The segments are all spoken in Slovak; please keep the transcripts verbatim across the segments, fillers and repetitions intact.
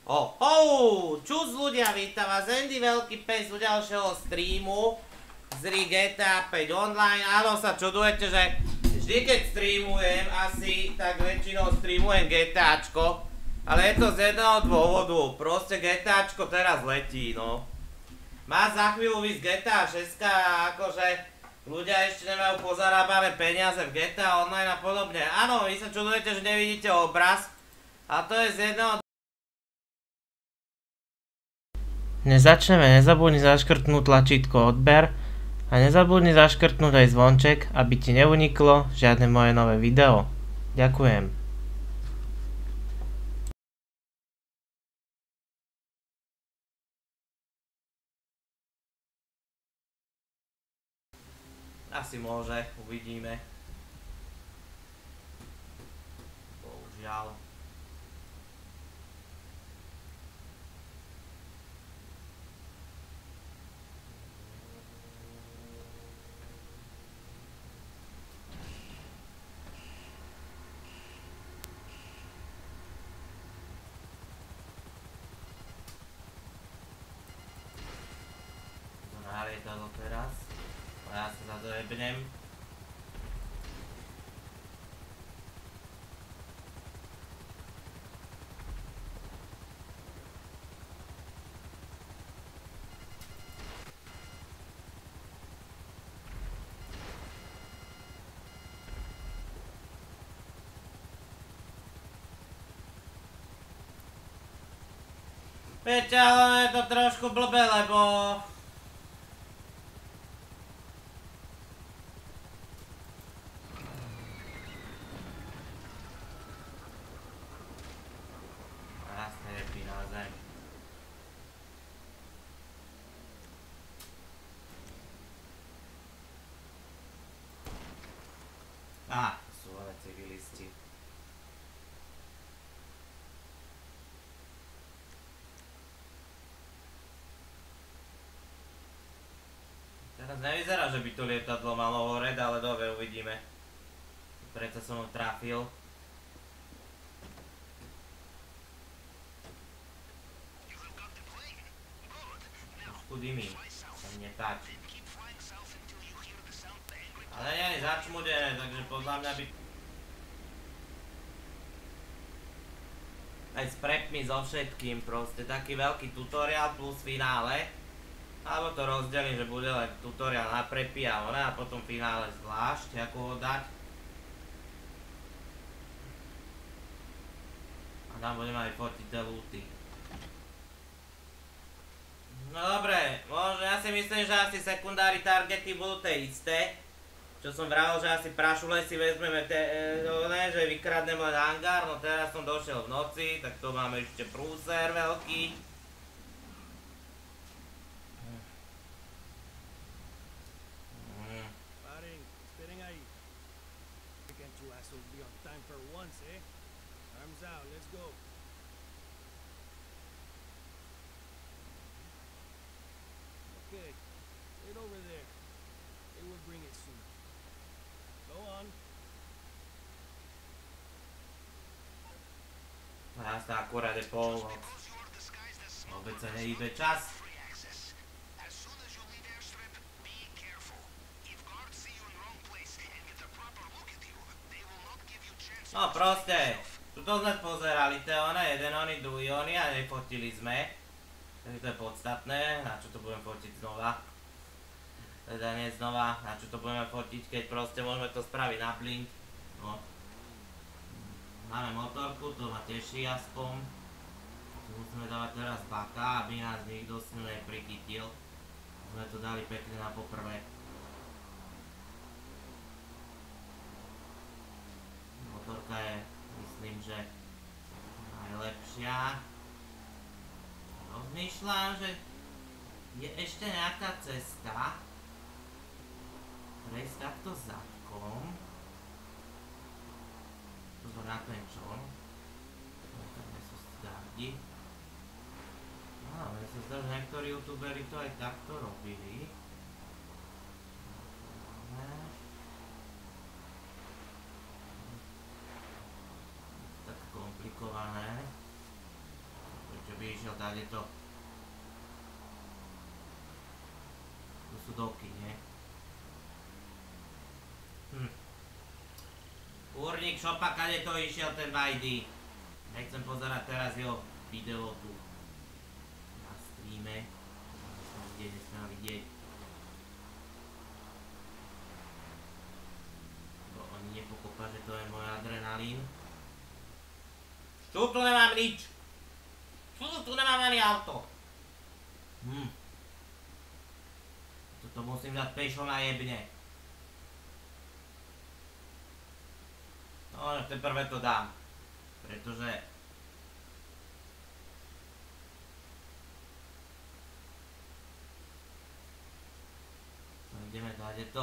Ohou, čus ľudia, vítam vás Andy Veľký pes u ďalšieho streamu z hry G T A päť online. Áno, sa čudujete, že vždy keď streamujem asi, tak väčšinou streamujem GTAčko, ale je to z jedného dôvodu, proste GTAčko teraz letí, no. Má za chvíľu výsť G T A šesť a akože ľudia ešte nemajú pozarábané peniaze v G T A online a podobne. Áno, vy sa čudujete, že nevidíte obraz, a to je z jedného. Než začneme, nezabudni zaškrtnúť tlačítko odber a nezabudni zaškrtnúť aj zvonček, aby ti neuniklo žiadne moje nové video. Ďakujem. Asi môže, uvidíme. Bohužiaľ. Nalietalo teraz. Ja sa zadojebnem. Viete, ale je to trošku blbé, lebo Á, to sú ale civilisti. Teraz nevyzerá, že by to lietadlo malo horeť, ale dobre, uvidíme. Prečo som ho trafil. Trošku dymí, sa mi nepáči. Ale nie je začmudené, takže podľa mňa by aj s prepmi so všetkým, proste taký veľký tutoriál plus finále. Alebo to rozdelím, že bude len tutoriál na prepy a ona a potom finále zvlášť, ako ho dať. A tam budeme aj fotiť tie looty. No dobre, možno ja si myslím, že asi sekundári targety budú tie isté. Čo som vravel, že asi prašule si vezmeme, te, no ne, že vykradnem len hangár, no teraz som došiel v noci, tak to máme ešte prúser veľký. Mm. Teraz to akurát je polnoc. Vôbec sa nehýbe čas. No proste, tuto sme pozerali tie one, jeden oni, druhý oni a nefotili sme. Takže to je podstatné, na čo to budem fotiť znova. Teda nie znova, na čo to budeme fotiť, keď proste môžeme to spraviť na blink. No. Máme motorku, to ma teší aspoň. Musíme dávať teraz baka, aby nás nikto s ňou neprichytil. Sme to dali pekne na poprvé. Motorka je, myslím, že najlepšia. Rozmýšľam, že je ešte nejaká cesta prejsť takto zadkom. Pozor na ten čln. Tam nie sú zdardi. No, mne sa zdá, že niektorí youtuberi to aj takto robili. Tak komplikované. Prečo by išiel tadeto. To sú doky, nie? Hm. Úrnik šopa, kade to išiel ten Vajdy. Nechcem pozerať teraz jeho video tu na streame. Nesmiem vidieť, nesmiem vidieť. Bo oni nepokopa, že to je môj adrenalín. Čo tu nemám nič? Čo tu nemám ani auto? Hm. Toto musím dať pešo na jebne. No, teprve to dám. Pretože... No, ideme dať to.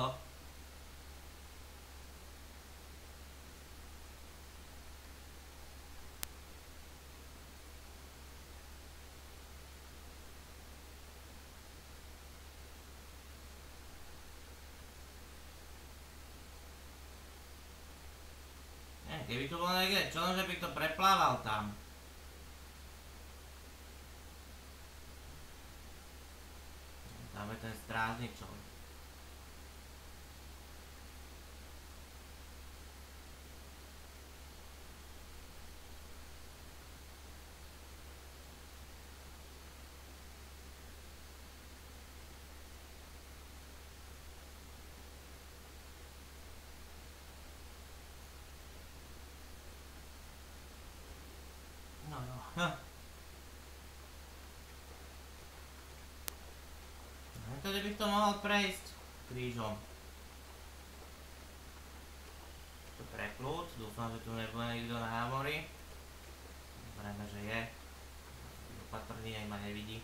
Keby to bolo niekde čo, že by to preplával tam. Tam je ten strážničov. Hm. Tady bych to mohol prejsť krížom. To preplúť, dúfam, že tu nebude nikto na námori. Zrejme, že je. Opatrný, aj ma nevidí.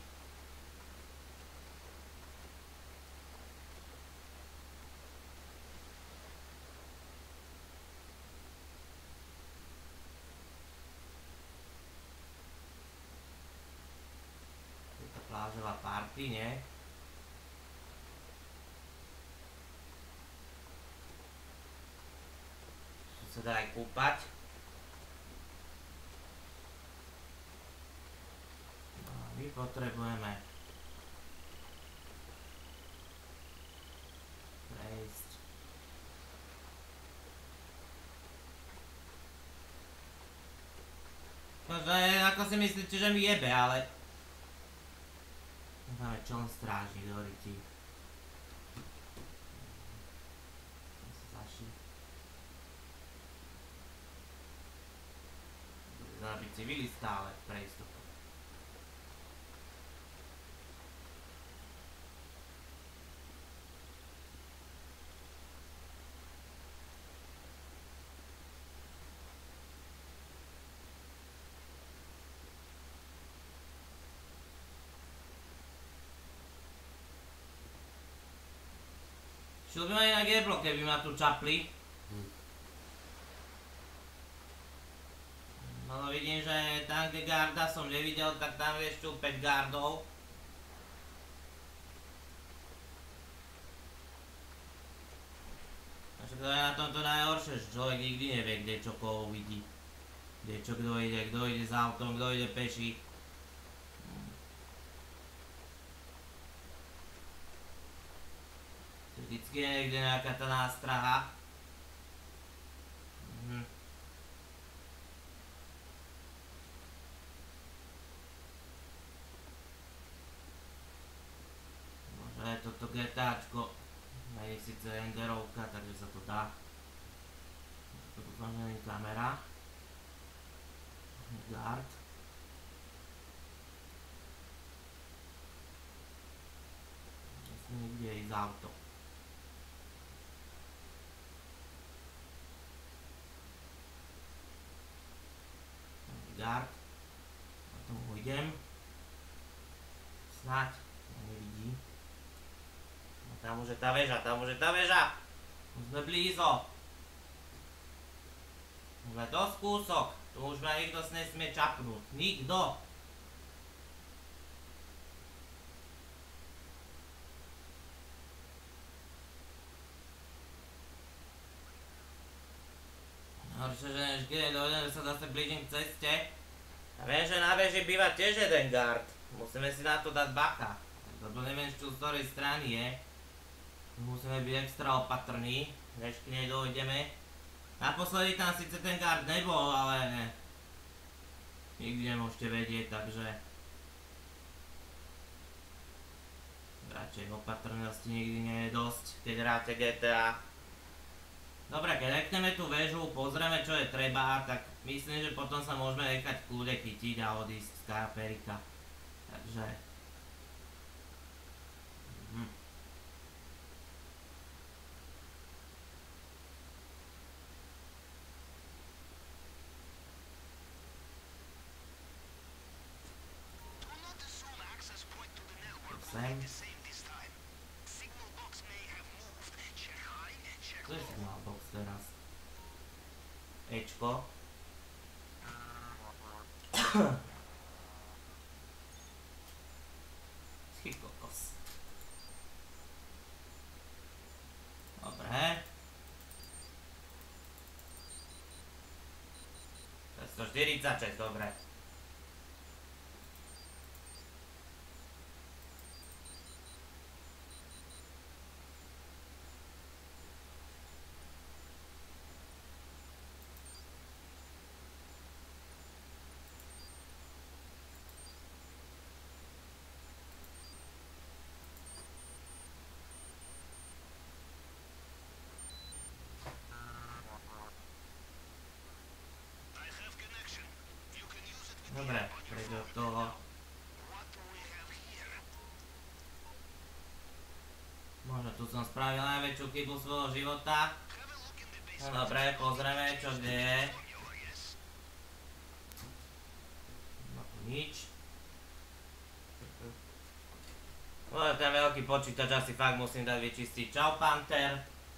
Plážová party, nie? Tu sa dá aj kúpať. No, my potrebujeme prejsť. Takže ako si myslíte, že mi jebe, ale... Máme člen strážnik, doriti. Som sa zašiel. Bude byť civilista, ale pre istotu. Šiel by ma inak jeblo, keby ma tu čapli. No vidím, že tam, kde garda som nevidel, tak tam je ešte päť gardov. A však to je na tomto najhoršie, že človek nikdy nevie, kde čo koho uvidí. Kde čo kto ide, kto ide s autom, kto ide peši. Vždycky je niekde nejaká tá nástraha. Mhm. Možno je toto GTAčko. Je síce renderovka, takže sa to dá. Tu dúfam, že nie je kamera. Guard. Nesmie nikde ísť auto. Guard. Na tomu idem. Snáď ma nevidí. No tam už je tá väža, tam už je tá väža. Už sme blízo. Už je dosť kúsok. Tu už ma nikto nesmie čapnúť. Nikto. Horšie, že než keď dojdem, že sa zase blížim k ceste, A viem, že na veži býva tiež jeden guard. Musíme si na to dať bacha. Lebo neviem, čo z ktorej strany je. Musíme byť extra opatrní, než k nej dojdeme. Naposledy tam síce ten guard nebol, ale nikdy nemôžete vedieť, takže radšej opatrnosti nikdy nie je dosť, keď hráte gé té á. Dobre, keď rekneme tú väžu, pozrieme čo je treba, tak myslím, že potom sa môžeme nechať v kľude chytiť a odísť z Cayo Perica. Takže hm. Sem. Co je signal box teraz? Ečko. Ty kokos. Dobre. stoštyridsaťšesť, dobre. Dobre, prejde od toho. Možno tu som spravil najväčšiu chybu svojho života. No dobre, pozrieme čo kde je. No tu nič. No ten veľký počítač asi fakt musím dať vyčistiť. Čau Panther.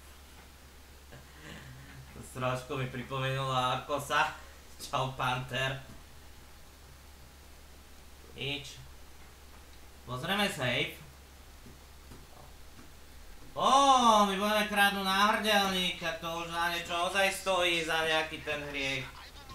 To trošku mi pripomenula Arkosa. Čau Panther. Nič. Pozrieme safe. Ó, my budeme kradnúť náhrdelník a to už na niečo ozaj stojí za nejaký ten hriech.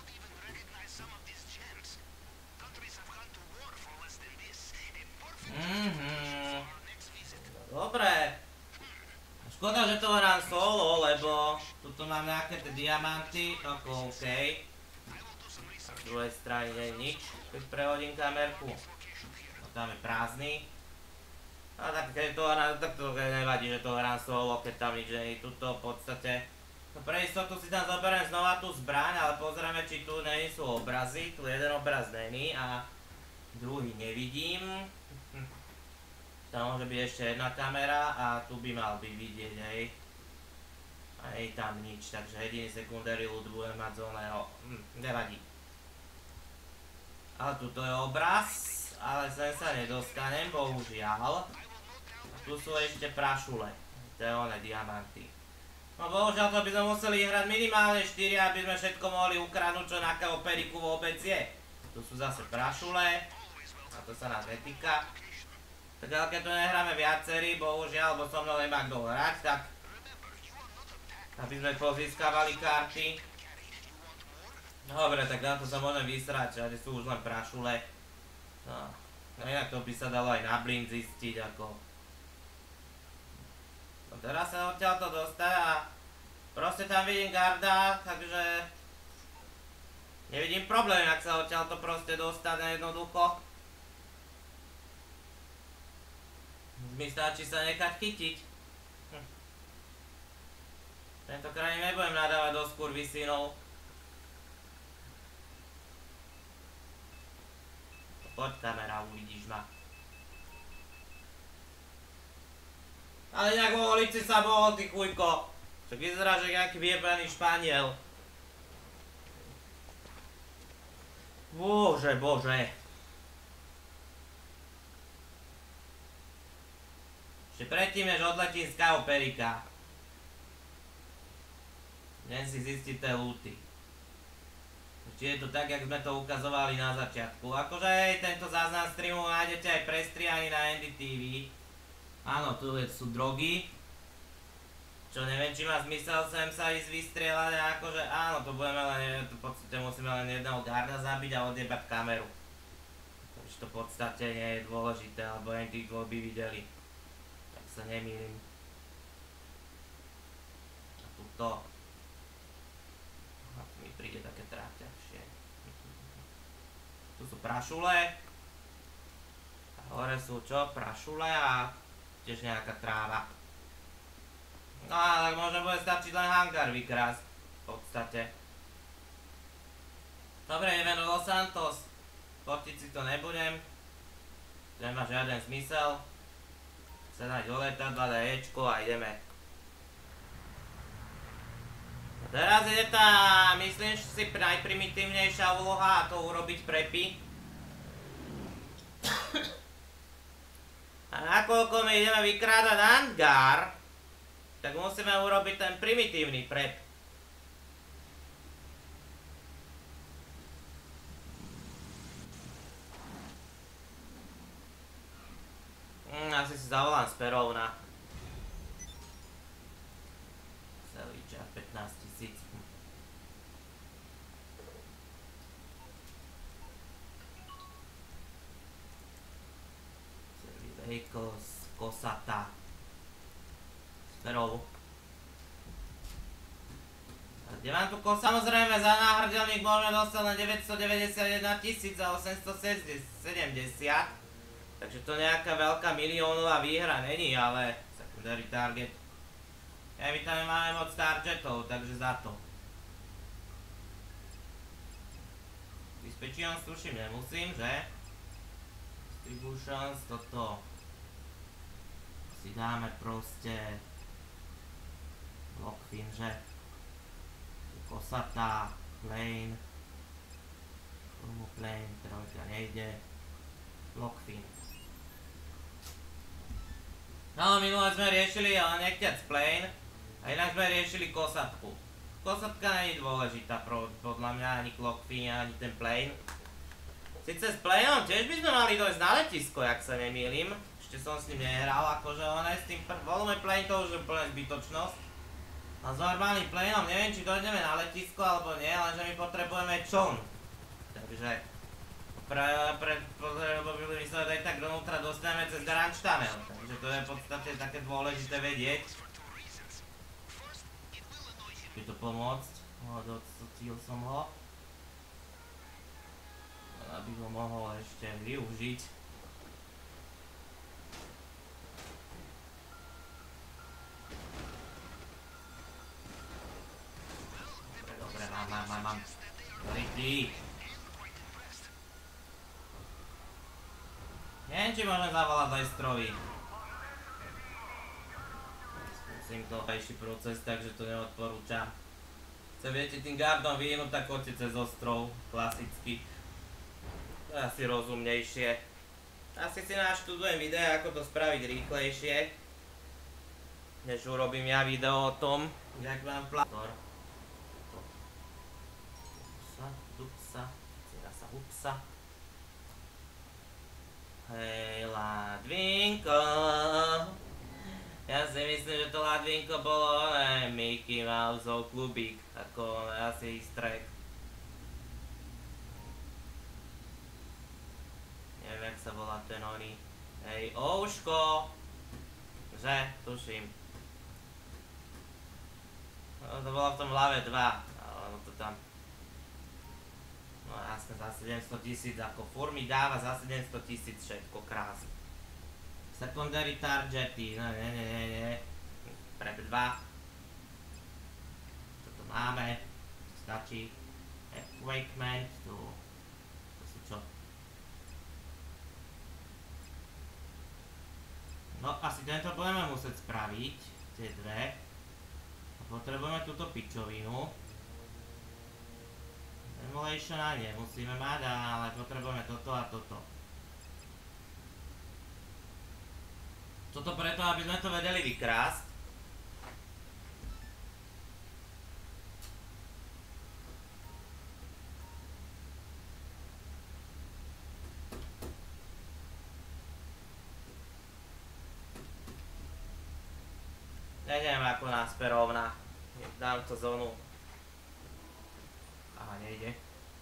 Mhm. Dobre. Škoda, že to hrám solo, lebo tuto mám nejaké tie diamanty, ako okej. Z druhej strany nie je nič, keď prehodím kamerku. No tam je prázdny. A tak keď to hrám, tak to nevadí, že to hrám solo, keď tam nič nie je. Tuto v podstate. No pre istotu si tam zoberiem znova tú zbraň, ale pozrieme, či tu nie sú obrazy. Tu jeden obraz není a druhý nevidím. Tam môže byť ešte jedna kamera a tu by mal byť vidieť, hej. A nie je tam nič, takže jediný sekundárny loot budem mať z oného. Hm, nevadí. Ale tuto je obraz, ale sem sa nedostanem, bohužiaľ. A tu sú ešte prašule, to je oné diamanty. No bohužiaľ to by sme museli hrať minimálne štyri, aby sme všetko mohli ukradnúť, čo na Cayo Pericu vôbec je. Tu sú zase prašule, a to sa nás netýka. Tak ale keď tu nehráme viacerí, bohužiaľ, bo so mnou nemá kto hrať, tak aby sme pozískavali karty. Dobre, tak na to sa môžem vysrať, všade sú už len prašule. No, no inak to by sa dalo aj na blind zistiť, ako. No teraz sa odtiaľ to dostať a proste tam vidím garda, takže nevidím problém, ak sa odtiaľ to proste dostane jednoducho. Mi stačí sa nechať chytiť. Hm. Tentokrát nebudem nadávať do skurvisínov. Poď kamera, uvidíš ma. Ale inak vo ulici sa bol, ty chujko. Však vyzeráš jak nejaký vyjebaný Španiel. Bože, bože. Ešte predtým, než odletím z Cayo Perica. Idem si zistiť tie looty. Či je to tak, jak sme to ukazovali na začiatku. Akože hej, tento záznam streamu nájdete aj prestrihaný na Andy té vé. Áno, tu sú drogy. Čo neviem, či má zmysel sem sa ísť vystrieľať a akože áno, to budeme len, v podstate musíme len jedného garda zabiť a odjebať kameru. Takže to v podstate nie je dôležité, lebo len tí dvoch by videli. Tak sa nemýlim. A tuto. A tu mi príde také trápťačie. Tu sú prašule. A hore sú čo? Prašule a tiež nejaká tráva. No ale možno bude stačiť len hangár vykrásť, v podstate. Dobre, ideme do Los Santos. Fotiť si to nebudem. To nemá žiaden zmysel. Sedať do letadla, daj Ečko a ideme. A teraz ide tá, myslím si, najprimitívnejšia úloha a to urobiť prepy. A nakoľko my ideme vykrádať hangár, tak musíme urobiť ten primitívny prep. Mm, asi si zavolám z Perovna. Celý čas pätnásť tisíc. Celý vehicles, kosata. Perov. Kde mám tu ko? Samozrejme za náhrdelník môžeme dostať na deväťstodeväťdesiatjeden tisíc osemstosedemdesiat. Takže to nejaká veľká miliónová výhra není, ale secondary target. Ja my tam nemáme moc targetov, takže za to. Dispatchions tuším nemusím, že? Distributions, toto. Si dáme proste Lockfin, že? Kosata, plane. Tomu plane, trojka nejde. Lockfin. No, minule sme riešili, ale nechťac plane. A inak sme riešili kosatku. Kosatka nie je dôležitá podľa mňa, ani Lockfin, ani ten plane. Sice s planeom tiež by sme mali dojsť na letisko, jak sa nemýlim. Ešte som s ním nehral, akože on je s tým volume plane to už je úplne zbytočnosť. A s normálnym planeom neviem, či dojdeme na letisko alebo nie, lenže my potrebujeme čln. Takže pre, pre, by sa aj tak donútra dostaneme cez Grand Tunnel. Takže to je v podstate také dôležité vedieť. By to pomôcť. Odcítil som ho. Aby ho mohol ešte využiť. Mám, mám, mám. Lidi. Neviem, či môžem zavolať Lestrovi. Skúsim to pejší proces, takže to neodporúčam. Chce viete tým gardom vyhnúť, tak choďte cez ostrov. Klasicky. To je asi rozumnejšie. Asi si naštudujem video, ako to spraviť rýchlejšie. Než urobím ja video o tom, jak mám plator. Upsa, cera sa upsa. Hej, Ladvinko. Ja si myslím, že to Ladvinko bolo ne, Mickey Mouseov klubík, ako asi easter egg. Neviem, jak sa volá ten oný. Hej, Ouško. Že, tuším. No, to bolo v tom Lave dva, ale no to tam. No jasne, za sedemsto tisíc, ako furt mi dáva za sedemsto tisíc všetko krásne. Secondary targety, no nie, nie, nie, nie. Prep dva. Čo to máme? Stačí. Equipment, tu. To sú čo? No asi tento budeme musieť spraviť, tie dve. A potrebujeme túto pičovinu. Demolition ani nemusíme mať, ale potrebujeme toto a toto. Toto preto, aby sme to vedeli vykrásť. Neviem ako nás perovná. Dám to zónu. Aha, nejde.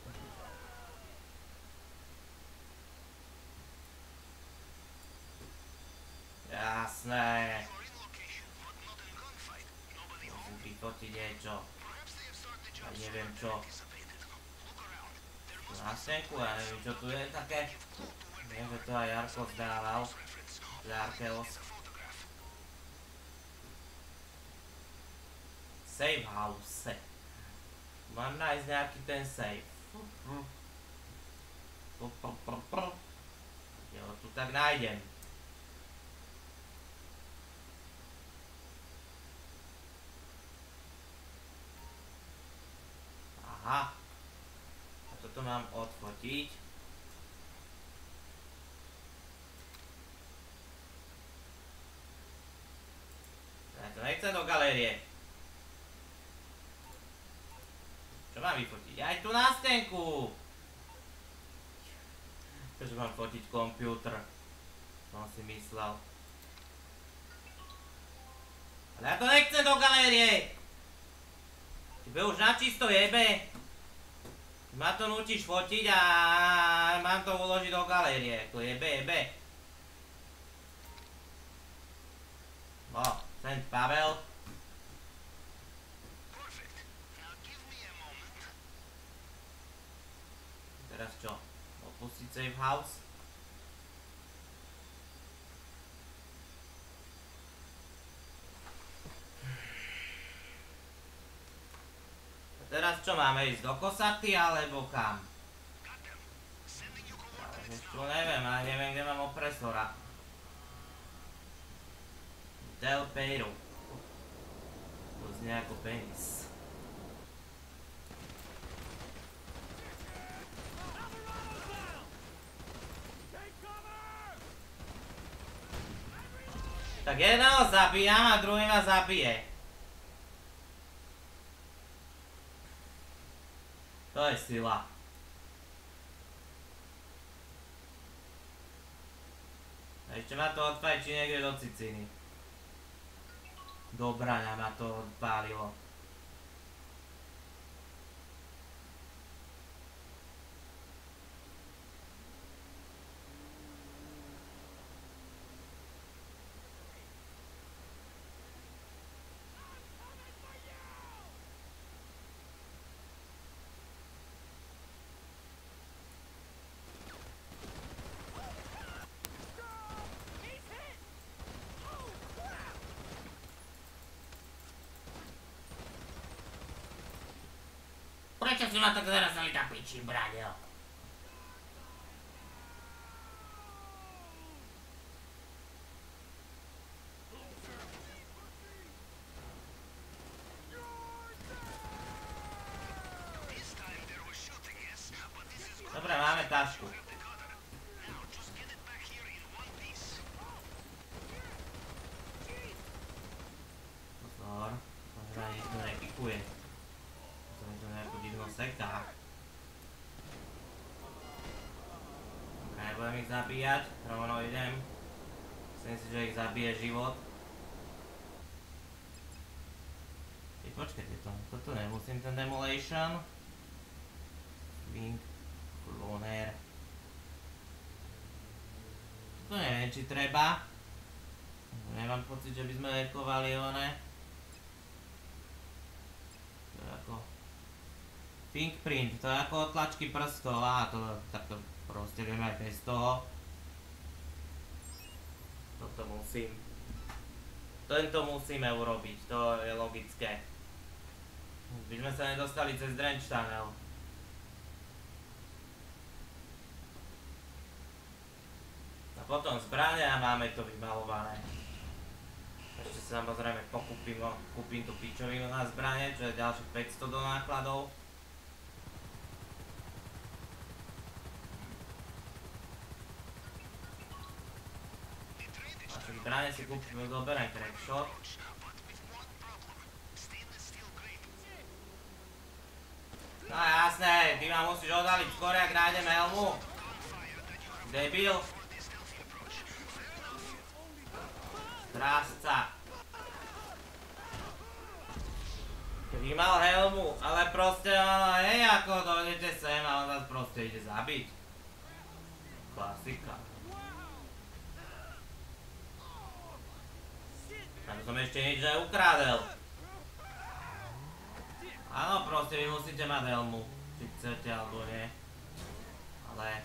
Jasné. Musím vyfotiť niečo. A neviem čo. Tu na stenku, ja neviem čo tu je také. Viem, že to aj Jarko zdával. Jarkeos. Save house. Mám nájsť nejaký ten save. Ja ho tu tak nájdem. Aha. A toto mám odfotiť. Ja to nechcem do galérie. Čo mám vyfotiť? Aj tu na stenku! Prečo mám fotiť počítač? Som si myslel. Ale ja to nechcem do galérie! Tebe už načisto jebe. Ma to nutíš fotiť a mám to uložiť do galérie. To jebe, jebe. No, Saint Pavel. Teraz čo? Opustiť save house? A teraz čo máme ísť? Do Kosaty alebo kam? Ja už tu neviem, ale neviem kde mám opresora. Del Peiro. To znie ako penis. Tak jedného zabíjam a druhý ma zabije. To je sila. A ešte ma to odfajčí niekde do ciciny. Do braňa ma to odpálilo. Prečo si ma tak zarazali tá piči, braďo? Dobre, máme tašku. Pozor, to hra nikto nepikuje. Seká. Ok, nebudem ich zabíjať, rovno idem. Myslím si, že ich zabije život. Ty počkajte to, toto nemusím ten demolition. Wing, cloner. Toto neviem, či treba. Nemám pocit, že by sme lekovali one. To je ako... Fingerprint, to je ako tlačky prstov, a to takto proste viem aj bez toho. Toto musím. Tento musíme urobiť, to je logické. By sme sa nedostali cez Drench Tunnel. A potom zbrane a máme to vymalované. Ešte sa samozrejme pokúpim, kúpim tú pičovinu na zbrane, čo je ďalších päťsto do nákladov. Zbrane si kúpim, zoberaj crackshot. No jasné, ty ma musíš odhaliť skôr, ak nájdem helmu. Debil. Strážca. Keby mal helmu, ale proste ono, hej, ako dojdete sem a on vás proste ide zabiť. Klasika. Tak som ešte nič neukrádel. Áno, proste vy musíte mať helmu, či chcete alebo nie. Ale...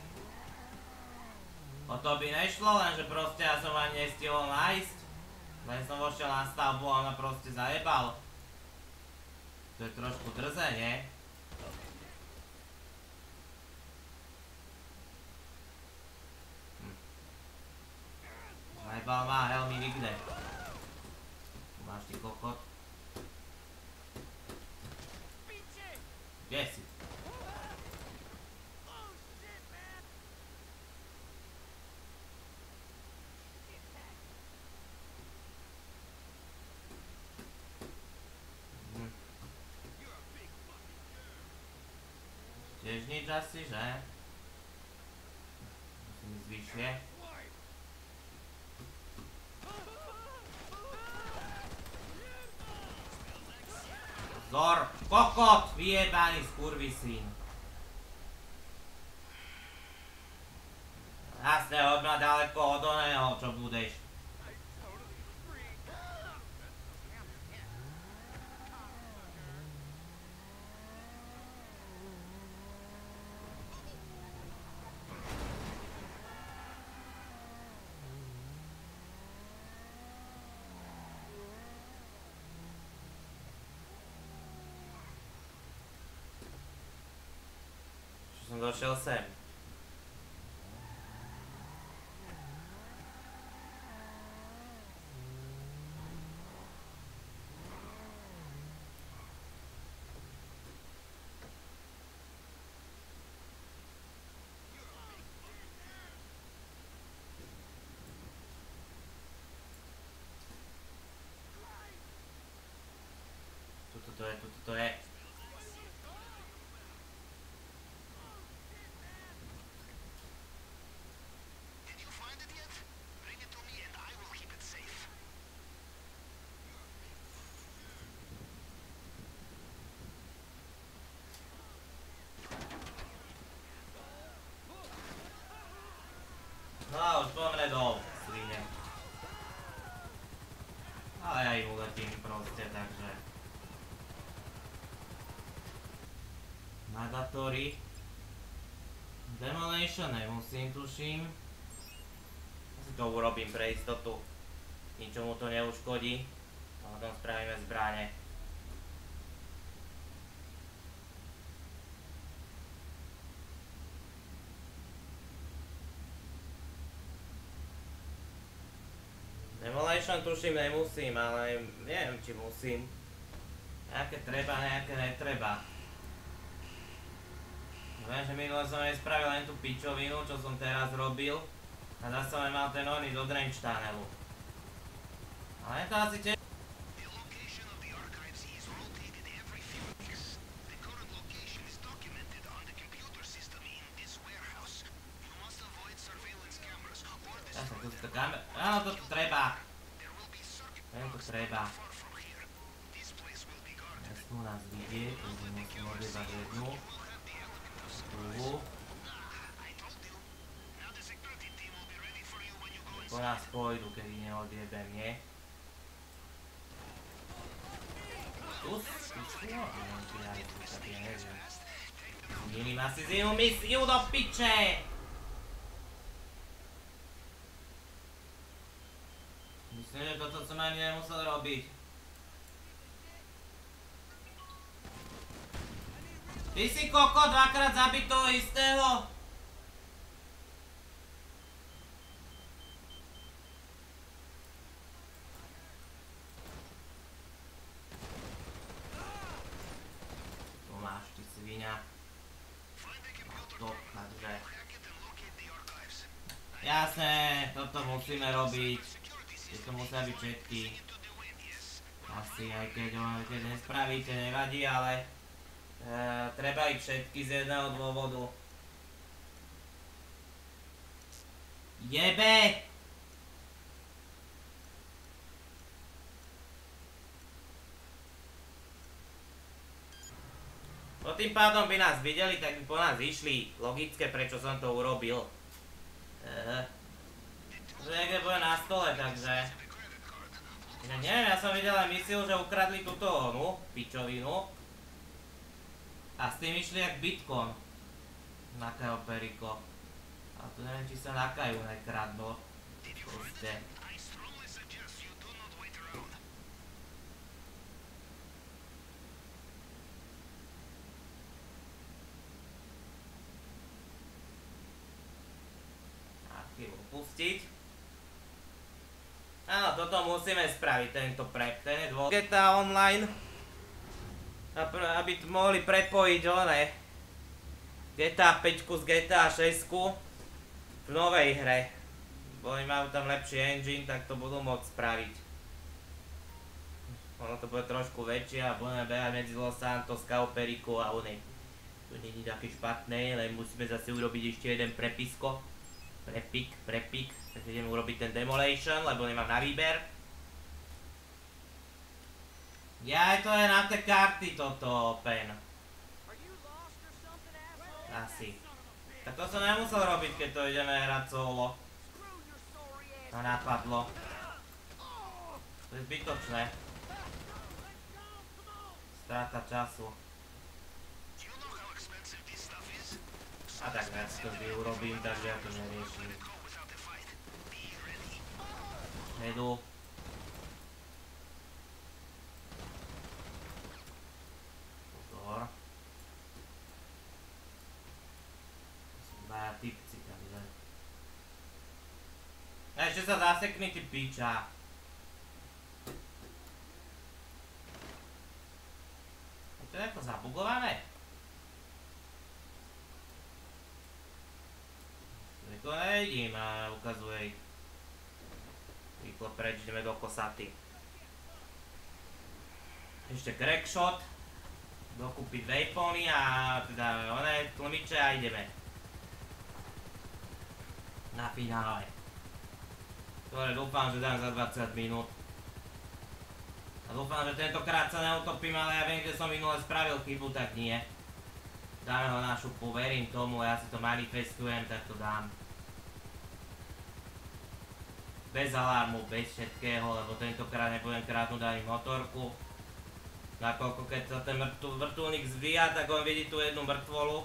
O to by nešlo, lenže proste ja som ani nestihol nájsť. Len som vošiel na stavbu a ona proste zajebal. To je trošku drze, nie? Hm. Zajebal má helmy nikde. Tu máš ty kokot. Kde si? Tiež nič asi, že? Musím ísť vyššie. Zor! Kokot! Vyjebaný skurvisín. Jasne, hoď ma ďaleko od oného, čo budeš. Som došiel sem. Tuto to je, tuto to je. No a už pomre dol, svine. Ale ja ich uletím proste, takže... Mandatory. Demolition nemusím, tuším. Si to urobím pre istotu. Ničomu to neuškodí. A potom spravíme zbrane. Demolition tuším nemusím, ale neviem či musím. Nejaké treba, nejaké netreba. Viem, že minule som nespravil len tú pičovinu, čo som teraz robil. A zase som nemal ten oný do Drench Tunnelu. Ale to asi tiež... Jasne, tu si to kamer... Áno, toto treba. Viem, to treba. Nesmú nás vidieť, takže musím odjebať jednu. Tu. Po nás pôjdu, kedy neodjebem, nie? Kus, kučko? Neviem, či ja idú, tak ja neviem. Zmýlim asi z inú misiu do piče! Myslím, že toto som ani nemusel robiť. Ty si koko dvakrát zabiť toho istého? Tu máš, ty sviňa. Top, takže... Jasné, toto musíme robiť. To musia byť všetky. Asi aj keď, keď nespravíte, nevadí, ale e, treba ich všetky z jedného dôvodu. Jebe! Lebo tým pádom by nás videli, tak by po nás išli. Logické, prečo som to urobil. Ehe. Že niekde bude na stole, takže... Ja neviem, ja som videl aj misiu, že ukradli túto onu, pičovinu. A s tým išli jak Bitcoin. Nakajo Periko. Ale tu neviem, či sa nakajú nekradlo. Proste. Pustiť. Áno, toto musíme spraviť, tento prep, ten je dôležitý. G T A Online. Aby mohli prepojiť one G T A päť s G T A šesť v novej hre. Bo oni majú tam lepší engine, tak to budú môcť spraviť. Ono to bude trošku väčšie a budeme behať medzi Los Santos, Cayo Perico a one. To nie je také špatné, len musíme zase urobiť ešte jeden prepisko. Prepik, prepik, tak idem urobiť ten demolition, lebo nemám na výber. Jaj, to je na tie karty toto, pen. Asi. Tak to som nemusel robiť, keď to ideme hrať solo. To napadlo. To je zbytočné. Strata času. A tak viac to vždy urobím, takže ja to neriešim. Jedu. Pozor. Sú dvaja typci, takže. A ešte sa zasekni, ty piča. Je to nejako zabugované? To nevidím a ukazuje rýchlo preč, ideme do kosaty. Ešte crackshot, dokúpiť vapony a teda oné tlmiče a ideme na finále, ktoré dúfam, že dám za dvadsať minút. A dúfam, že tentokrát sa neutopím, ale ja viem, že som minule spravil chybu, tak nie. Dáme ho na šupu, verím tomu, ja si to manifestujem, tak to dám. Bez alarmu, bez všetkého, lebo tentokrát nebudem krátnuť ani motorku. Nakoľko keď sa ten vrtuľník zvíja, tak on vidí tú jednu mŕtvolu.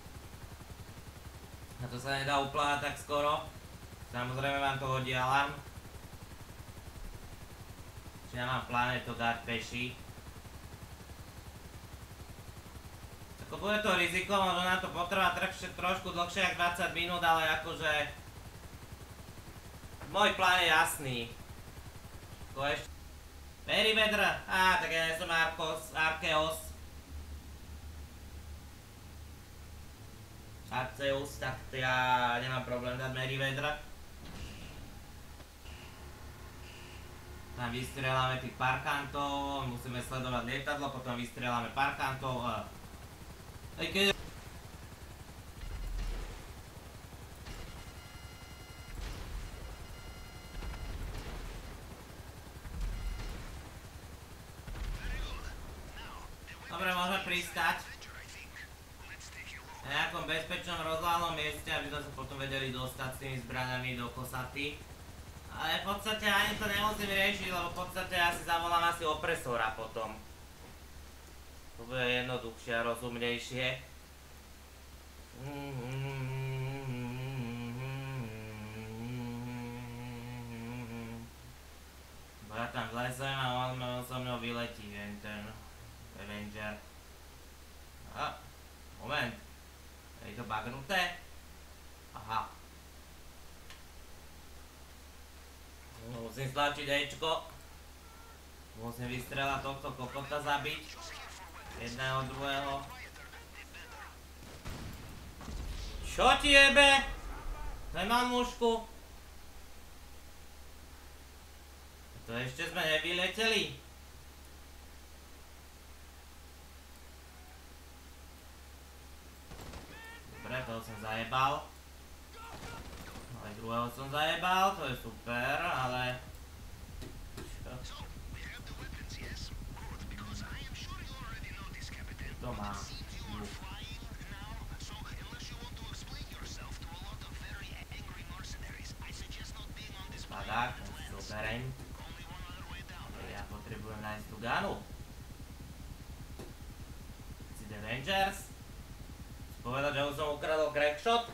A to sa nedá upláhať tak skoro. Samozrejme vám to hodí alarm. Čiže ja mám v pláne to dať peši. Ako bude to riziko, možno na to potrvá trošku dlhšie ako dvadsať minút, ale akože... Môj plán je jasný. Ko ešte... Meriwether? Á, tak ja nie som Arcos, Arceus. Arceus, tak ja nemám problém dať Meriwether. Tam vystrieľame tých parkantov, musíme sledovať lietadlo, potom vystrieľame parkantov a... Aj keď... Dobre, môžeme pristať na nejakom bezpečnom rozhľadnom mieste, aby sme sa potom vedeli dostať s tými zbraňami do kosaty. Ale v podstate ani to nemusím riešiť, lebo v podstate ja si zavolám asi opresora potom. To bude jednoduchšie a rozumnejšie. Bo ja tam vlezem a on so mnou vyletí, viem ten Avenger. A, moment. Je to bagnuté? Aha. Musím stlačiť Ečko. Musím vystrelať tohto kokota zabiť. Jedného, druhého. Čo ti jebe? Nemám mužku. To ešte sme nevyleteli. Dobre, toho som zajebal. Aj druhého som zajebal, to je super, ale... To má. Tak, to si zoberiem. Ja potrebujem nájsť tú ganu. Si The Avengers. Si povedať, že už som ukradol crackshot?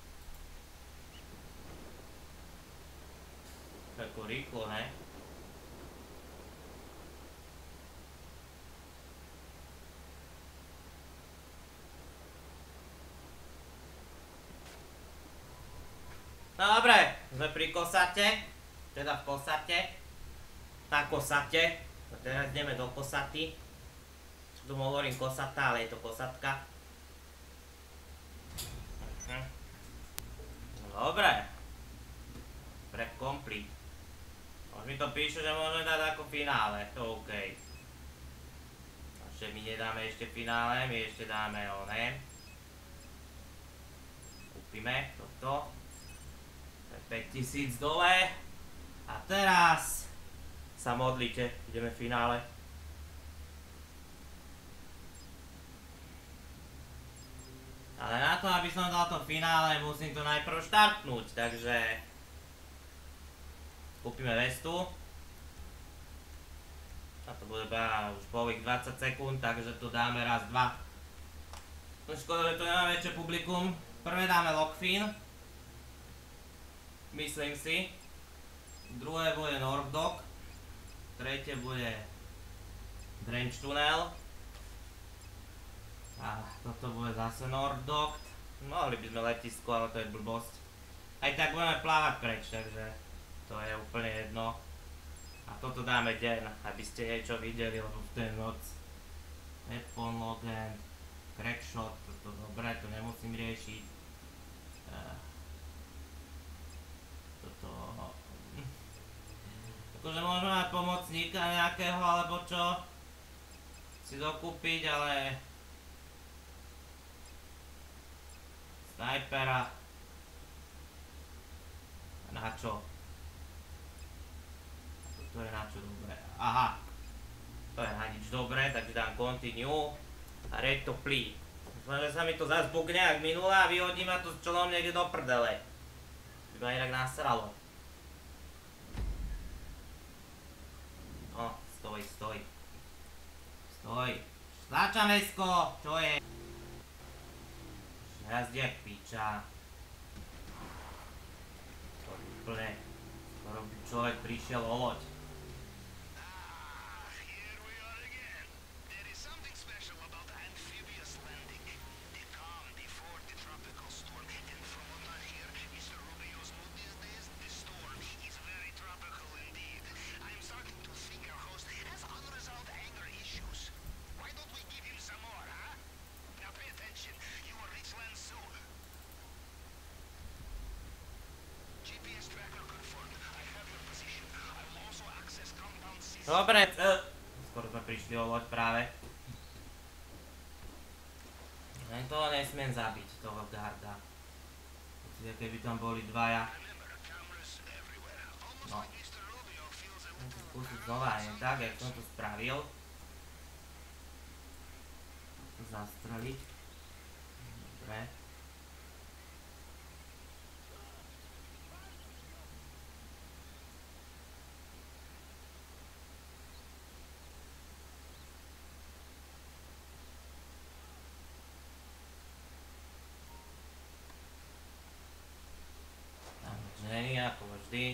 Tako rýchlo, ne? No dobre, sme pri Kosate, teda v Kosate, na Kosate, a teraz ideme do Kosaty. Tu hovorím Kosata, ale je to Kosatka. Mhm. No dobre, pre complete. Už mi to píšu, že môžeme dať ako finále, to OK. Ešte my nedáme ešte finále, my ešte dáme oné. Kúpime toto. päťtisíc dole. A teraz sa modlite, ideme v finále. Ale na to, aby som dal to finále, musím to najprv štartnúť, takže kúpime vestu. A to bude už pových dvadsať sekúnd, takže tu dáme raz, dva. No škoda, že tu nemáme väčšie publikum. Prvé dáme Lockfin. Myslím si. Druhé bude Northdock. Tretie bude Drench Tunnel. A toto bude zase Northdock. Mohli by sme letisko, ale to je blbosť. Aj tak budeme plávať preč, takže to je úplne jedno. A toto dáme deň, aby ste niečo videli, lebo to je noc. Weapon Logan, Crackshot, toto dobre, to nemusím riešiť. Akože môžeme mať pomocníka nejakého alebo čo si dokúpiť, ale snajpera na čo? Toto je na čo dobre. Aha, to je na nič dobre, takže dám continue a ready to play. Myslím, že sa mi to zase bukne jak minule a vyhodí ma to s čelom niekde do prdele. By ma inak nasralo. No, stoj, stoj. Stoj. Stlačamesko, čo je? Jazdiak piča. To úplne. Skoro by človek prišiel o loď. Dobre, skoro sme prišli o loď práve. Len toho nesmiem zabiť, toho garda. Čiže keby tam boli dvaja. No. Musím skúsiť znova, jen tak, jak som to spravil. Zastreliť. Dobre. Ženy, ako vždy.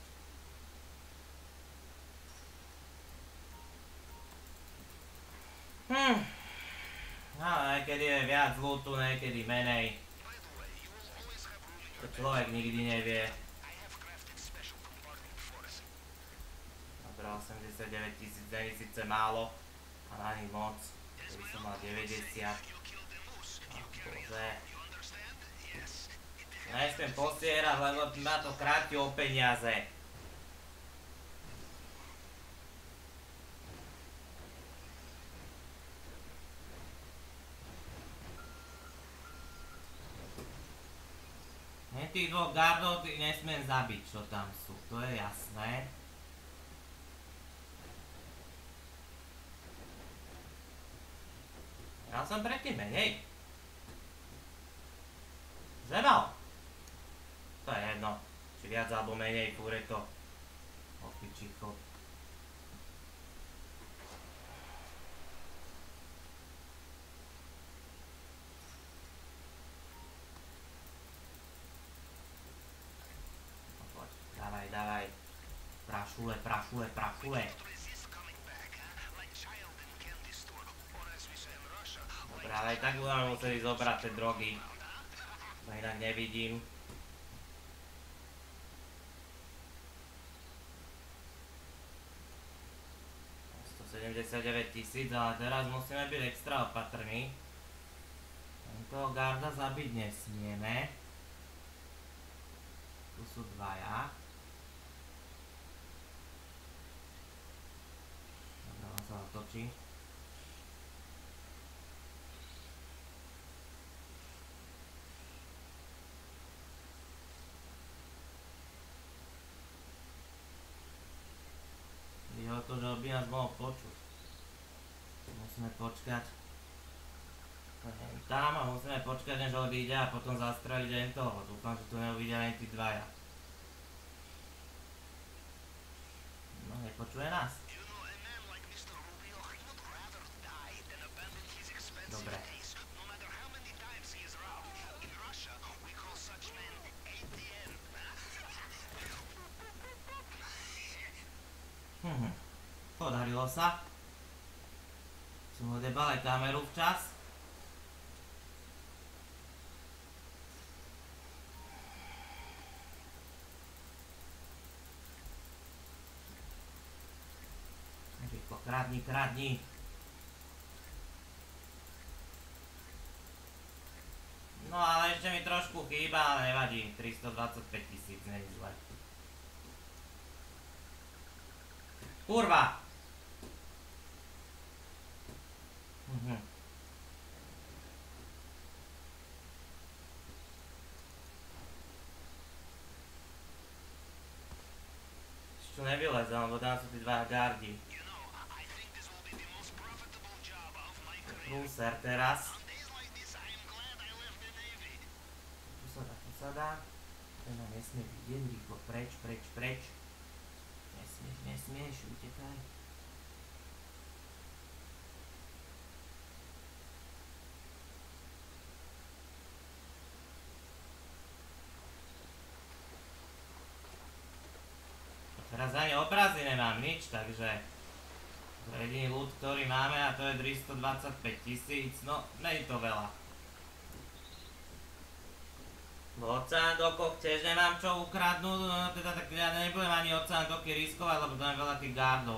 Hm. No, niekedy je viac lootu, niekedy menej. To človek nikdy nevie. Dobre, osemdesiatdeväť tisíc je síce málo, a na nich moc. Keby som mal deväťdesiat. Bože. Nesmiem posierať, lebo ma to kráti o peniaze. Ne, tých dvoch gardov tých nesmiem zabiť, čo tam sú, to je jasné. Ja som predtým menej. Že mal? To je jedno, či viac alebo menej, fúr je to Opičí chod. No poď, dávaj, dávaj. Prašule, prašule, prašule. Dobre, ale aj tak budeme museli zobrať tie drogy. To inak nevidím. stosedemdesiatdeväť tisíc, ale teraz musíme byť extra opatrní. Toho garda zabiť nesmieme. Tu sú dvaja. Dobre, on sa otočí. Ide o to, že by nás mohol počuť. Musíme počkať tam a musíme počkať, než odíde a potom zastreliť aj toho. Dúfam, že tu neuvidia len tí dvaja. No, nepočuje nás. Dobre. Mhm. Podarilo sa. Som odebal aj kameru včas. Rýchlo, kradni, kradni. No ale ešte mi trošku chýba, ale nevadí. tristodvadsaťpäť tisíc, není zle. Kurva! Mhm. Čo nevyleze, lebo tam sú tí dva gardi. Prúser teraz. Tu sa dá, tu sa dá. Ten nám nesmie vidieť, rýchlo preč, preč, preč. Nesmieš, nesmieš, utekaj. Teraz ani obrazy nemám nič, takže to je jediný loot, ktorý máme a to je tristodvadsaťpäť tisíc, no nie je to veľa. V oceándokoch tiež nemám čo ukradnúť, no teda tak ja nebudem ani oceándoky riskovať, lebo tam je veľa tých gardov.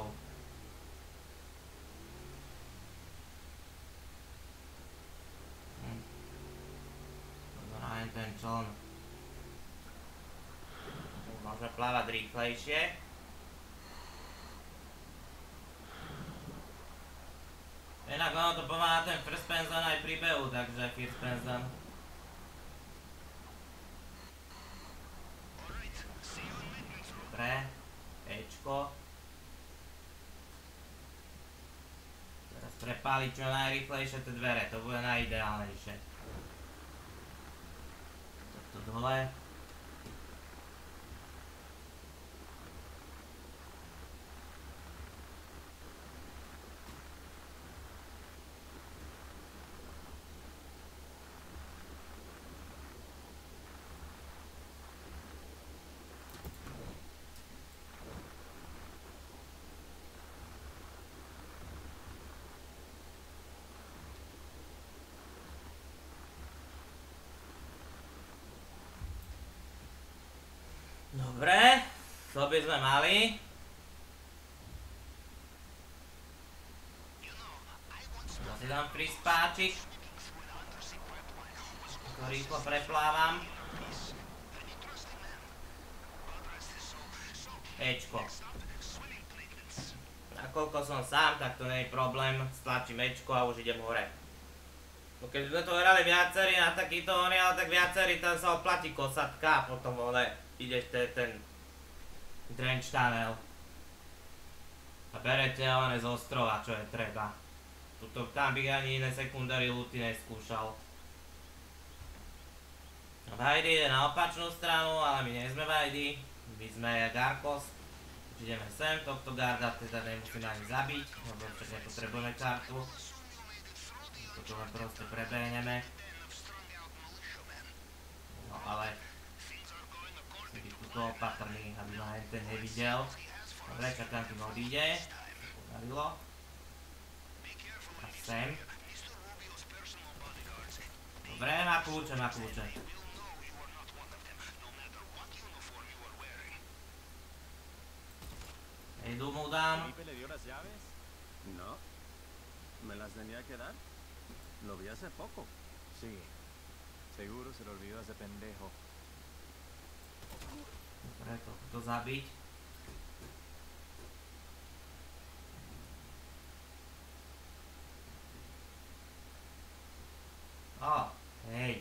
Hm. Pozor na ten čln. Môžeme plávať rýchlejšie. Inak ono to pomáha ten first person aj pri behu, takže first person. Dobre, Ečko. Teraz prepáliť čo najrýchlejšie tie dvere, to bude najideálnejšie. Toto dole. Dobre, to by sme mali. Ja si dám prispáčik. To rýchlo preplávam. Ečko. Nakoľko som sám, tak to nie je problém. Stlačím Ečko a už idem hore. No keď sme to hrali viacerí na takýto Unreal, tak viacerí tam sa oplatí kosatka a potom one ideš ten, ten Trench Tunnel a berete one z ostrova, čo je treba. Tuto, tam bych ani iné secondary looty neskúšal. Vajdy ide na opačnú stranu, ale my nie sme Vajdy, my sme Garkos. Ideme sem, tohto garda teda nemusíme ani zabiť, lebo však nepotrebujeme kartu. Toto len proste prebehneme. No ale musí byť tuto opatrný, aby ma ten nevidel. Dobre, čakám, kým odíde. Podarilo. A sem. Dobre, má kľúče, má kľúče. Jdu mu dám. ¿Felipe le dio las llaves? No. ¿Me las tenía que dar? Lo vi hace poco. Sí. Seguro se lo olvidó a ese pendejo. Dobre, to zabiť. Ó, hej.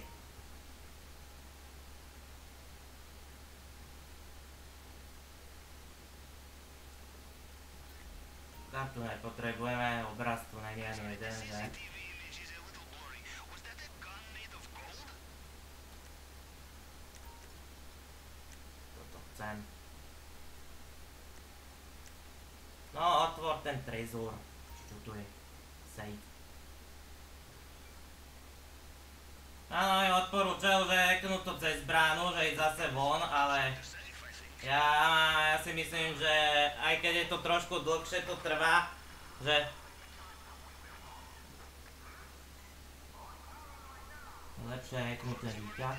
Kartu nepotrebujeme, obraz tu není ani jeden, že? Toto chcem. No, otvor ten trezor. Čo tu je? Safe. Áno, je odporúčal, že hacknú to cez bránu, že ísť zase von, ale ja, ja si myslím, že aj keď je to trošku dlhšie, to trvá, že je lepšie hacknúť ten výťah.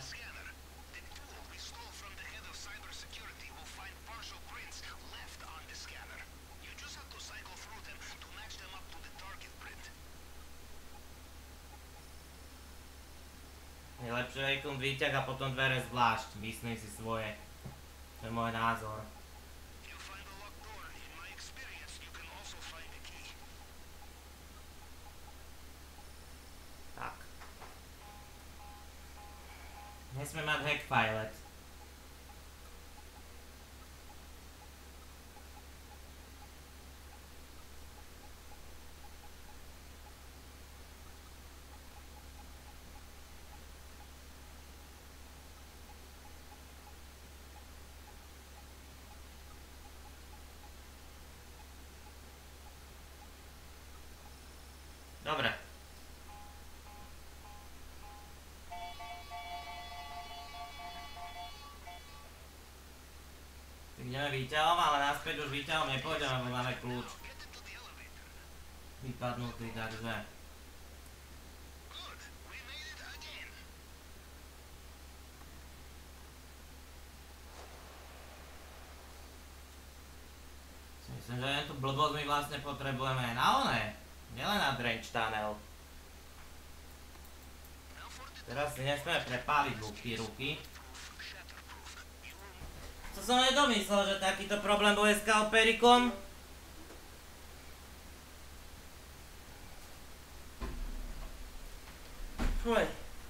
Je lepšie hacknúť výťah a potom dvere zvlášť, myslím si svoje. To je môj názor. Tak. Nesme mať hackfilet. Dobre. Ideme výťahom, ale naspäť už výťahom nepôjdeme, lebo máme kľúč. Vypadnutý, takže... Myslím, že jen tu blbosť my vlastne potrebujeme aj na oné. Nielen na Drench Tunnel. Teraz si nesmieme prepáliť ruky, ruky. To som nedomyslel, že takýto problém bude s Kauperikom. Fuj.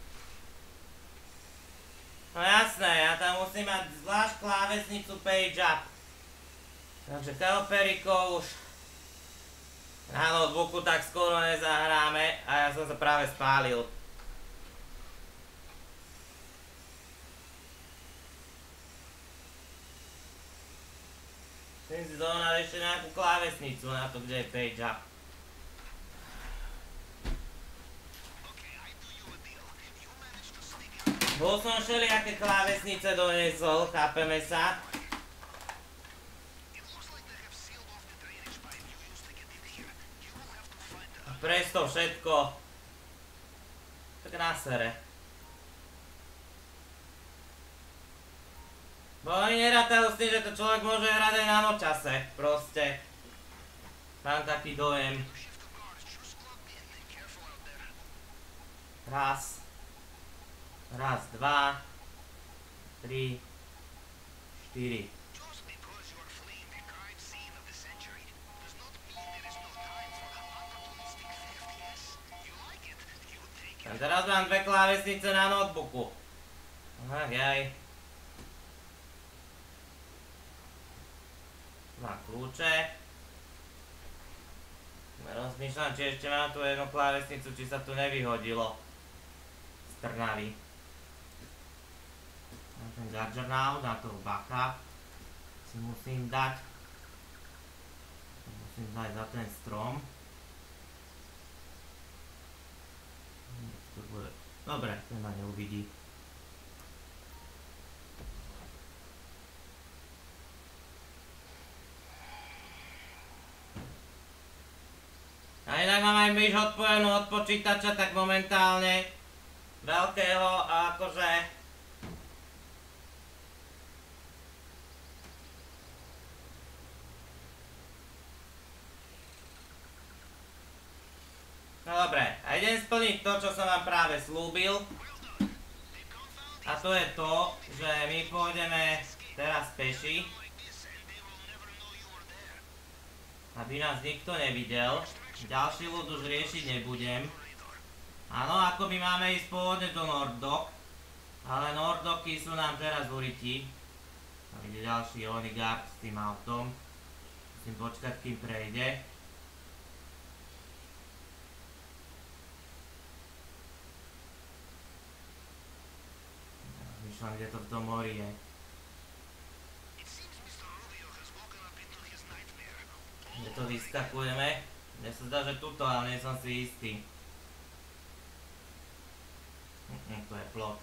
No jasné, ja tam musím mať zvlášť klávesnicu page up. Takže Kauperikov už na notebooku tak skoro nezahráme a ja som sa práve spálil. Musím si zohnať ešte nejakú klávesnicu na to, kde je page up. Bol som všelijaké klávesnice doniesol, chápeme sa. Presto všetko tak na sere. Bo oni nerátajú s tým, že to človek môže hrať aj na nočase, proste. Mám taký dojem. Raz. Raz, dva. Tri. Štyri. A teraz mám dve klávesnice na notebooku. Ach jaj. Dva kľúče. Rozmýšľam, či ešte mám tu jednu klávesnicu, či sa tu nevyhodilo. Strnavý. Mám ten Juggernaut, na toho bacha si musím dať. Musím zájsť za ten strom. To bude... Dobre, ten ma neuvidí. A inak mám aj myš odpojenú od počítača, tak momentálne veľkého a akože no dobre, a idem splniť to, čo som vám práve slúbil. A to je to, že my pôjdeme teraz peši, aby nás nikto nevidel. Ďalší ľud už riešiť nebudem. Áno, ako my máme ísť pôvodne do Nordok, ale Nordoky sú nám teraz urití. Tam ide ďalší Onigard s tým autom. Musím počkať, kým prejde. Myšľam, kde to v tom mori je. Kde to vyskakujeme? Mne sa zdá, že tuto, ale nie som si istý. Mm, to je plot.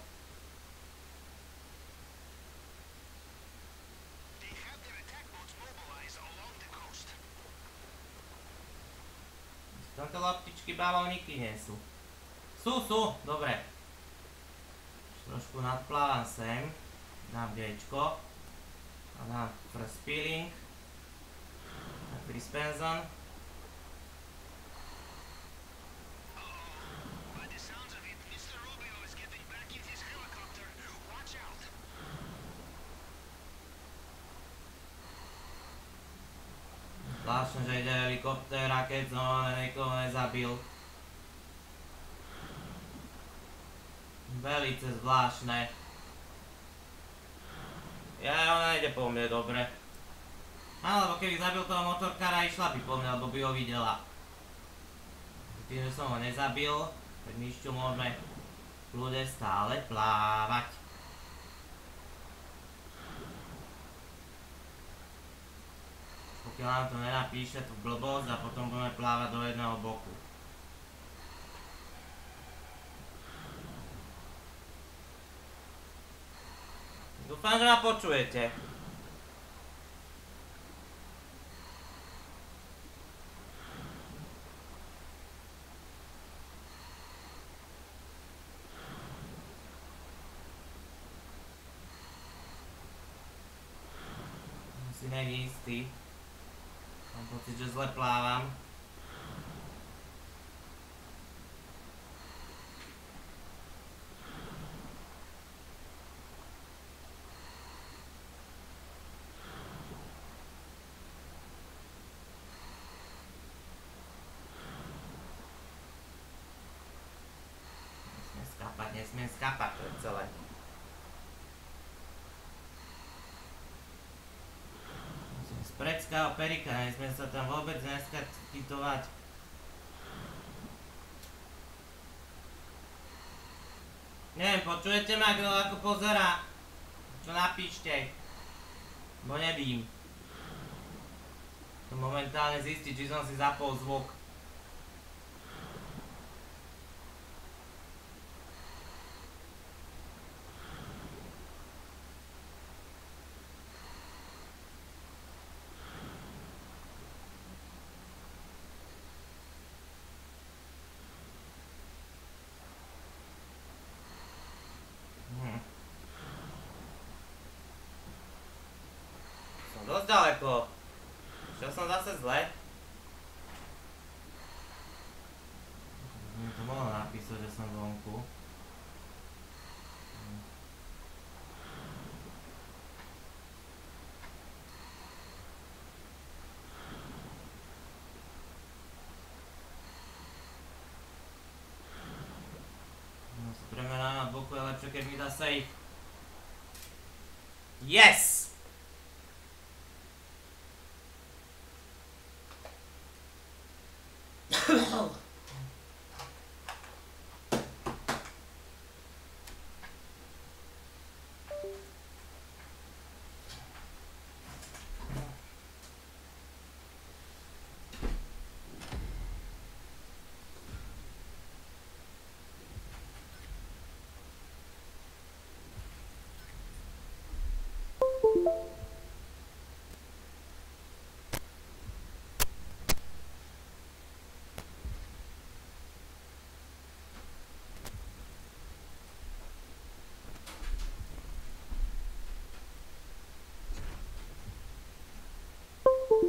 Tamto loptičky balóniky nie sú. Sú, sú, dobre. Trošku nadplávam sem. Dám Gčko. A dám first peeling. A Crispenson. Zvláštne, že ide helikoptér a keď som nikoho nezabil. Velice zvláštne. Ja, ona ide po mne, dobre. Áno, lebo keby zabil toho motorkára, išla by po mne, lebo by ho videla. Tým, že som ho nezabil, tak myšťu môžeme v kľude stále plávať. Pokiaľ nám to nenapíše tú blbosť a potom budeme plávať do jedného boku. Dúfam, že ma počujete. Si není istý. Mám pocit, že zle plávam. Nesmiem skapať, nesmiem skapať, to je celé. Z predského perika, nesmiem sa tam vôbec neskytovať. Neviem, počujete ma, kto ako pozerá? Čo napíšte. Bo nevím. To momentálne zistiť, či som si zapol zvuk. Dosť ďaleko. Šiel som zase zle. Mi to mohlo napísať, že som vonku. No sa premerám na boku, je lepšie, keď mi dá save. Yes!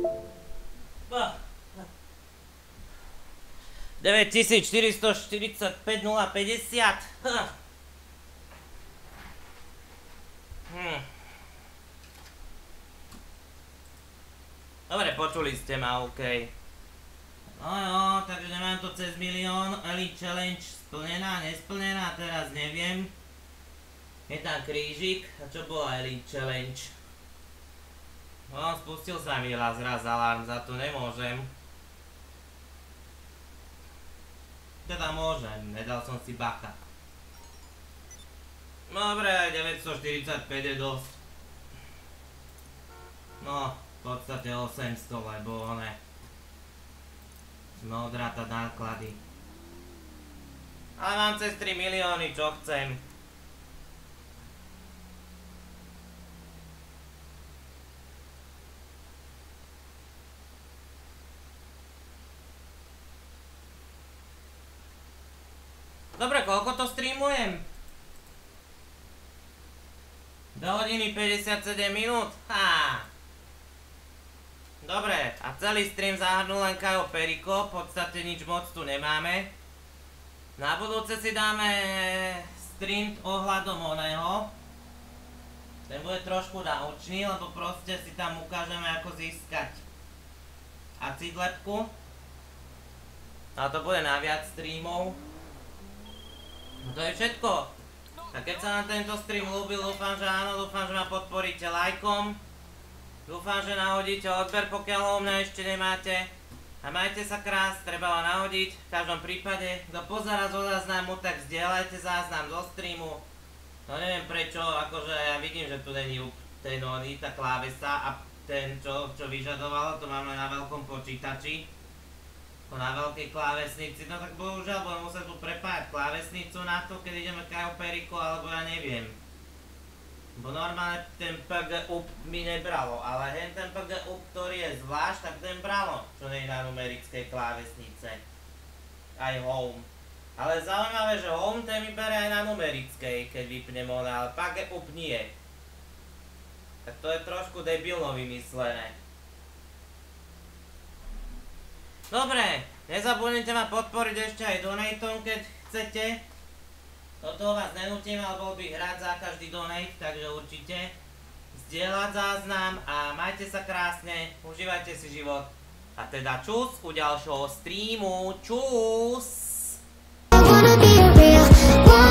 deväťtisícštyristoštyridsaťpäť nula päťdesiat. Hm. Dobre, počuli ste ma, okej. No jo, takže nemám to cez milión. Elite Challenge splnená, nesplnená, teraz neviem. Je tam krížik. A čo bola Elite Challenge? No, spustil sa mi raz raz alarm, za to nemôžem. Teda môžem, nedal som si bacha. Dobre, deväťstoštyridsaťpäť je dosť. No, v podstate osemsto, lebo one sme odrátať náklady. Ale mám cez tri milióny, čo chcem. Dobre, koľko to streamujem? Do hodiny päťdesiatsedem minút? Há. Dobre, a celý stream zahrnul len Caio Perico, v podstate nič moc tu nemáme. Na budúce si dáme stream ohľadom oného. Ten bude trošku naučný, lebo proste si tam ukážeme, ako získať acidlepku. A to bude na viac streamov. No to je všetko. A keď sa nám tento stream ľúbil, dúfam, že áno, dúfam, že ma podporíte lajkom. Dúfam, že nahodíte odber, pokiaľ ho mňa ešte nemáte. A majte sa krás, treba ho nahodiť. V každom prípade, kto pozerá zo záznamu, tak zdieľajte záznam zo streamu. No neviem prečo, akože ja vidím, že tu není ten oný, tá klávesa a ten, čo, čo vyžadovalo, to máme na veľkom počítači. Na veľkej klávesnici, no tak bohužiaľ budem musieť tu prepájať klávesnicu na to, keď ideme Caio Perico, alebo ja neviem. Bo normálne ten pé gé up mi nebralo, ale hen ten pé gé up, ktorý je zvlášť, tak ten bralo, čo nie je na numerickej klávesnice. Aj home. Ale zaujímavé, že home ten mi bere aj na numerickej, keď vypnem ona, ale pé gé up nie. Tak to je trošku debilno vymyslené. Dobre, nezabudnite ma podporiť ešte aj donatom, keď chcete. Toto vás nenutím, ale bol bych rád za každý donate, takže určite zdieľať záznam a majte sa krásne, užívajte si život. A teda čus u ďalšieho streamu, čus!